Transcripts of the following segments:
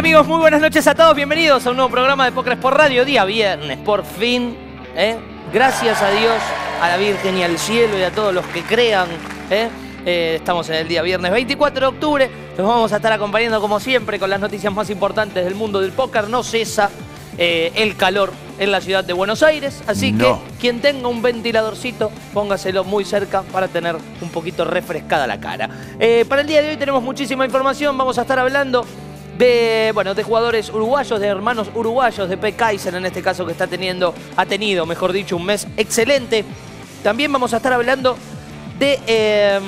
amigos? Muy buenas noches a todos. Bienvenidos a un nuevo programa de Póker por Radio. Día viernes, por fin. Gracias a Dios, a la Virgen y al cielo y a todos los que crean. Estamos en el día viernes 24 de octubre. Los vamos a estar acompañando como siempre con las noticias más importantes del mundo del póker. No cesa el calor en la ciudad de Buenos Aires. Así que quien tenga un ventiladorcito, póngaselo muy cerca para tener un poquito refrescada la cara. Para el día de hoy tenemos muchísima información. Vamos a estar hablando de jugadores uruguayos, de hermanos uruguayos, de P. Kaiser en este caso, que ha tenido, mejor dicho, un mes excelente. También vamos a estar hablando de...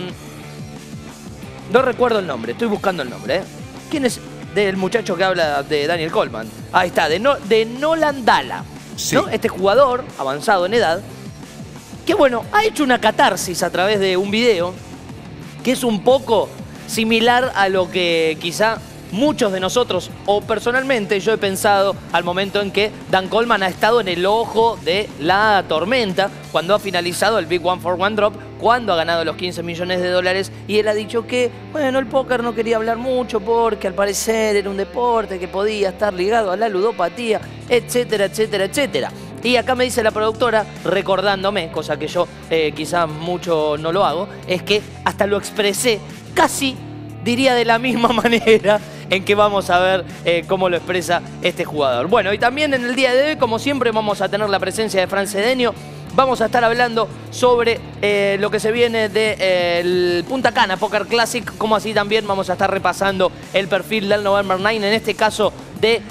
no recuerdo el nombre, estoy buscando el nombre. ¿Quién es? Del muchacho que habla de Daniel Coleman. Ahí está, de Nolan Dalla. Sí. ¿No? Este jugador avanzado en edad, que bueno, ha hecho una catarsis a través de un video que es un poco similar a lo que quizá muchos de nosotros, o personalmente yo he pensado al momento en que Dan Coleman ha estado en el ojo de la tormenta cuando ha finalizado el Big One for One Drop, cuando ha ganado los 15 millones de dólares, y él ha dicho que, bueno, el póker no quería hablar mucho porque al parecer era un deporte que podía estar ligado a la ludopatía, etcétera, etcétera, etcétera. Y acá me dice la productora, recordándome, cosa que yo quizás mucho no lo hago, es que hasta lo expresé casi, diría, de la misma manera en que vamos a ver cómo lo expresa este jugador. Bueno, y también en el día de hoy, como siempre, vamos a tener la presencia de Fran Cedeño. Vamos a estar hablando sobre lo que se viene del Punta Cana Poker Classic, como así también vamos a estar repasando el perfil del November 9, en este caso de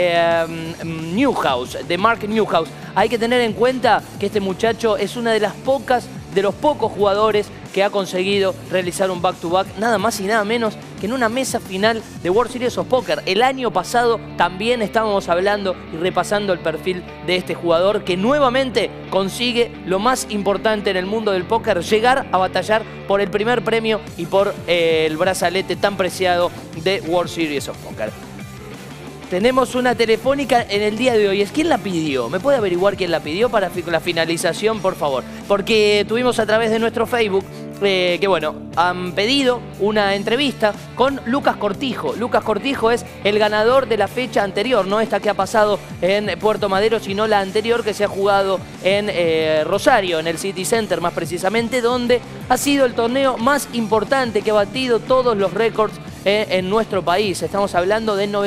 Newhouse, de Mark Newhouse. Hay que tener en cuenta que este muchacho es una de los pocos jugadores que ha conseguido realizar un back-to-back, nada más y nada menos que en una mesa final de World Series of Poker. El año pasado también estábamos hablando y repasando el perfil de este jugador que nuevamente consigue lo más importante en el mundo del póker, llegar a batallar por el primer premio y por el brazalete tan preciado de World Series of Poker. Tenemos una telefónica en el día de hoy. ¿Quién la pidió? ¿Me puede averiguar quién la pidió para la finalización, por favor? Porque tuvimos a través de nuestro Facebook que, bueno, han pedido una entrevista con Lucas Cortijo. Lucas Cortijo es el ganador de la fecha anterior, no esta que ha pasado en Puerto Madero, sino la anterior que se ha jugado en Rosario, en el City Center más precisamente, donde ha sido el torneo más importante, que ha batido todos los récords en nuestro país. Estamos hablando de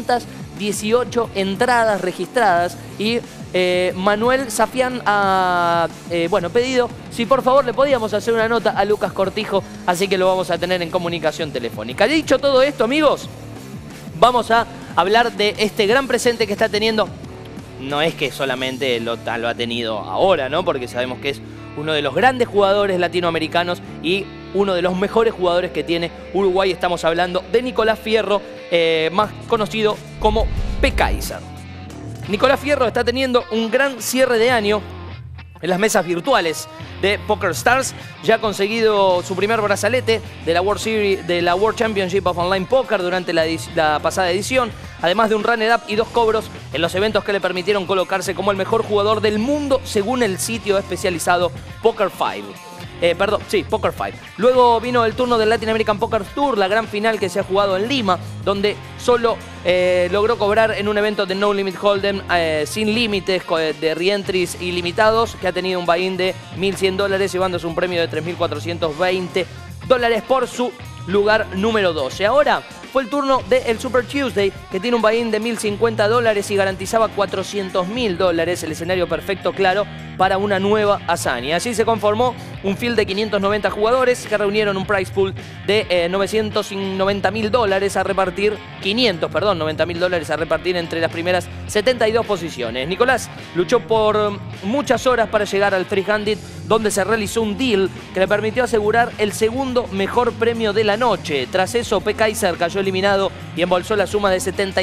918 entradas registradas y Manuel Safián ha pedido si por favor le podíamos hacer una nota a Lucas Cortijo, así que lo vamos a tener en comunicación telefónica. Dicho todo esto, amigos, vamos a hablar de este gran presente que está teniendo. No es que solamente lo ha tenido ahora, ¿no? Porque sabemos que es uno de los grandes jugadores latinoamericanos y uno de los mejores jugadores que tiene Uruguay. Estamos hablando de Nicolás Fierro, más conocido como P. Kaiser. Nicolás Fierro está teniendo un gran cierre de año en las mesas virtuales de Poker Stars. Ya ha conseguido su primer brazalete de la World Series, de la World Championship of Online Poker durante la pasada edición, además de un run-up y 2 cobros en los eventos que le permitieron colocarse como el mejor jugador del mundo según el sitio especializado Poker 5. Poker 5. Luego vino el turno del Latin American Poker Tour, la gran final que se ha jugado en Lima, donde solo logró cobrar en un evento de No Limit Hold'em sin límites, de reentries ilimitados, que ha tenido un buy-in de $1.100, llevándose un premio de $3.420 por su lugar número 12. Ahora fue el turno del Super Tuesday, que tiene un buy-in de $1.050 y garantizaba $400.000, el escenario perfecto, claro, para una nueva hazaña. Así se conformó un field de 590 jugadores que reunieron un prize pool de $990.000 a repartir, $590.000 a repartir entre las primeras 72 posiciones. Nicolás luchó por muchas horas para llegar al 300, donde se realizó un deal que le permitió asegurar el segundo mejor premio de la noche. Tras eso, P. Kaiser cayó eliminado y embolsó la suma de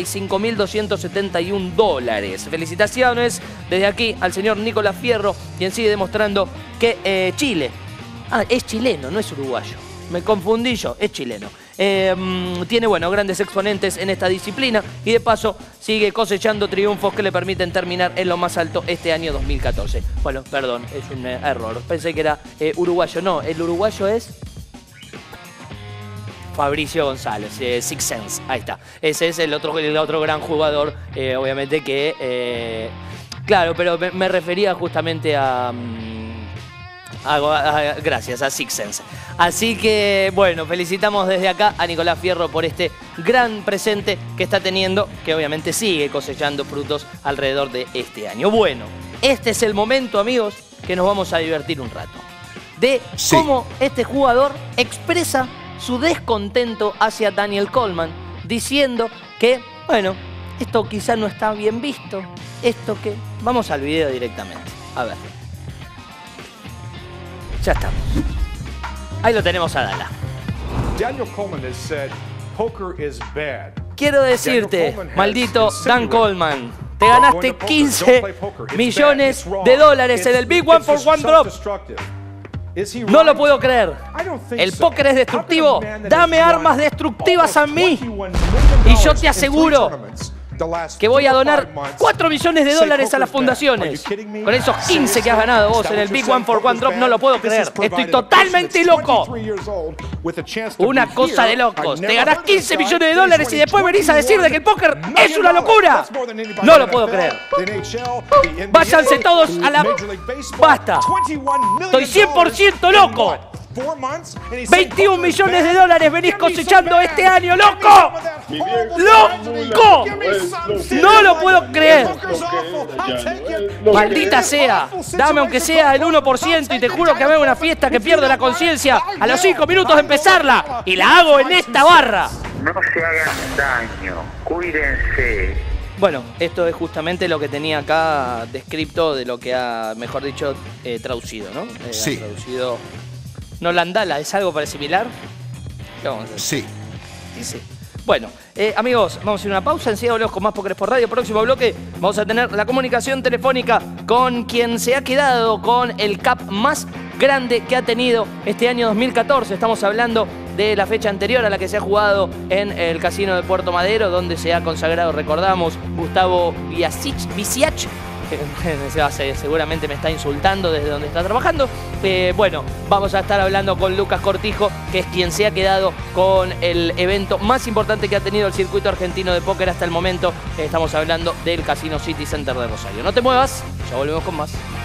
$75.271. Felicitaciones desde aquí al señor Nicolás Fierro, quien sigue demostrando que Chile, es chileno, no es uruguayo, me confundí yo, es chileno. Tiene, grandes exponentes en esta disciplina y de paso sigue cosechando triunfos que le permiten terminar en lo más alto este año 2014. Bueno, perdón, es un error. Pensé que era uruguayo. No, el uruguayo es Fabricio González, Six Sense, ahí está. Ese es el otro gran jugador, obviamente que... claro, pero me refería justamente gracias, a Six Sense. Así que, bueno, felicitamos desde acá a Nicolás Fierro por este gran presente que está teniendo, que obviamente sigue cosechando frutos alrededor de este año. Bueno, este es el momento, amigos, que nos vamos a divertir un rato. De cómo este jugador expresa su descontento hacia Daniel Coleman, diciendo que, bueno, esto quizá no está bien visto, esto que... Vamos al video directamente, a ver. Ya estamos. Ahí lo tenemos a Dala. Daniel Coleman has said poker is bad. Quiero decirte, maldito Dan Coleman, te ganaste 15 millones de dólares en el Big One for One Drop. No lo puedo creer. El póker es destructivo. Dame armas destructivas a mí. Y yo te aseguro que voy a donar 4 millones de dólares a las fundaciones. Con esos 15 que has ganado vos en el Big One for One Drop, no lo puedo creer. Estoy totalmente loco. Una cosa de locos. Te ganás 15 millones de dólares y después venís a decir de que el póker es una locura. No lo puedo creer. Váyanse todos a la... Basta. Estoy 100% loco. 21 millones de dólares venís cosechando este año, ¡loco! ¡Loco! No lo puedo creer. Maldita sea. Dame aunque sea el 1% y te juro que hago una fiesta que pierdo la conciencia a los 5 minutos de empezarla. Y la hago en esta barra. No se hagan daño. Cuídense. Bueno, esto es justamente lo que tenía acá descrito de lo que ha, mejor dicho, traducido, ¿no? Sí. Ha traducido... Nolan Dala, ¿es algo para similar? ¿Qué vamos a hacer? Sí. Sí. Bueno, amigos, vamos a ir a una pausa. Enseguida volvemos con más Póker por Radio. Próximo bloque vamos a tener la comunicación telefónica con quien se ha quedado con el cap más grande que ha tenido este año 2014. Estamos hablando de la fecha anterior a la que se ha jugado en el Casino de Puerto Madero, donde se ha consagrado, recordamos, Gustavo Viciach. Seguramente me está insultando desde donde está trabajando. Bueno, vamos a estar hablando con Lucas Cortijo, que es quien se ha quedado con el evento más importante que ha tenido el circuito argentino de póker hasta el momento. Estamos hablando del Casino City Center de Rosario. No te muevas, ya volvemos con más.